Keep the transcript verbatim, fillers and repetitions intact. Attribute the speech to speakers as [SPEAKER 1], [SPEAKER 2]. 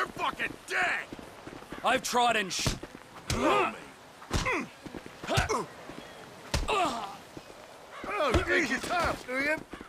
[SPEAKER 1] You're fucking dead!
[SPEAKER 2] I've tried and sh-
[SPEAKER 1] Blow me. Oh, think you're tough, do you?